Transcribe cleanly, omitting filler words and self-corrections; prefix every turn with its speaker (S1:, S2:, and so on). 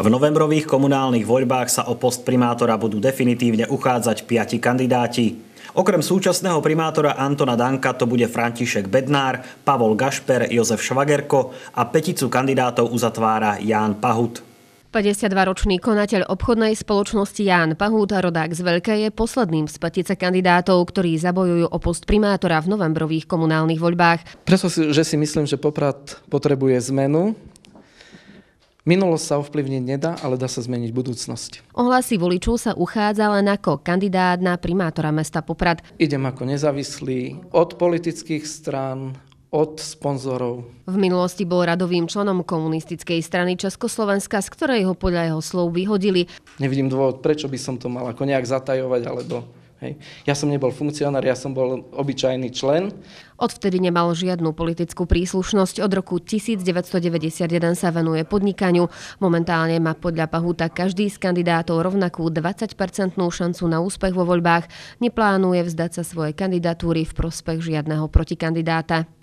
S1: V novembrových komunálnych voľbách sa o post primátora budú definitívne uchádzať 5 kandidáti. Okrem súčasného primátora Antona Danka to bude František Bednár, Pavol Gašper, Jozef Švagerko a peticu kandidátov uzatvára Ján Pahut.
S2: 52-ročný konateľ obchodnej spoločnosti Ján Pahut, rodák z Veľkej, je posledným z petice kandidátov, ktorí zabojujú o post primátora v novembrových komunálnych voľbách.
S3: Pretože si myslím, že Poprad potrebuje zmenu. Minulosť sa ovplyvniť nedá, ale dá sa zmeniť budúcnosť.
S2: O hlasy voličov sa uchádza len ako kandidát na primátora mesta Poprad.
S3: Idem ako nezávislý od politických strán, od sponzorov.
S2: V minulosti bol radovým členom komunistickej strany Československa, z ktorej ho podľa jeho slov vyhodili.
S3: Nevidím dôvod, prečo by som to mal ako nejak zatajovať, alebo... Hej. Ja som nebol funkcionár, ja som bol obyčajný člen.
S2: Odvtedy nemal žiadnu politickú príslušnosť. Od roku 1991 sa venuje podnikaniu. Momentálne má podľa Pahuta každý z kandidátov rovnakú 20% šancu na úspech vo voľbách. Neplánuje vzdať sa svojej kandidatúry v prospech žiadneho protikandidáta.